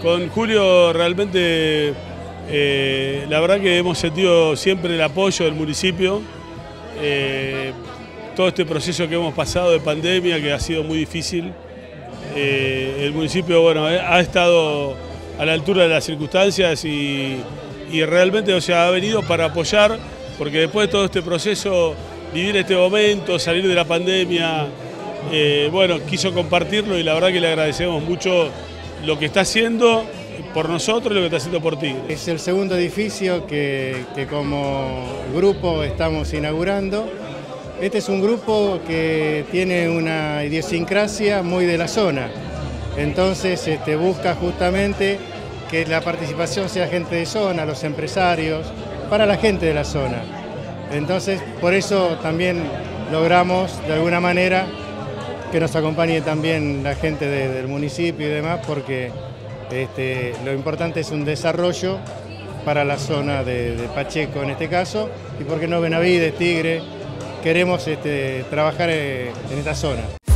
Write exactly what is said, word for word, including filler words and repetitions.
Con Julio realmente, eh, la verdad que hemos sentido siempre el apoyo del municipio. Eh, todo este proceso que hemos pasado de pandemia, que ha sido muy difícil, eh, el municipio bueno, ha estado a la altura de las circunstancias y, y realmente o sea, ha venido para apoyar, porque después de todo este proceso, vivir este momento, salir de la pandemia, eh, bueno, quiso compartirlo y la verdad que le agradecemos mucho lo que está haciendo por nosotros y lo que está haciendo por Tigre. Es el segundo edificio que, que como grupo estamos inaugurando. Este es un grupo que tiene una idiosincrasia muy de la zona, entonces este, busca justamente que la participación sea gente de zona, los empresarios, para la gente de la zona. Entonces, por eso también logramos de alguna manera que nos acompañe también la gente de, del municipio y demás, porque este, lo importante es un desarrollo para la zona de, de Pacheco en este caso, y porque no Benavides, Tigre, queremos este, trabajar en esta zona.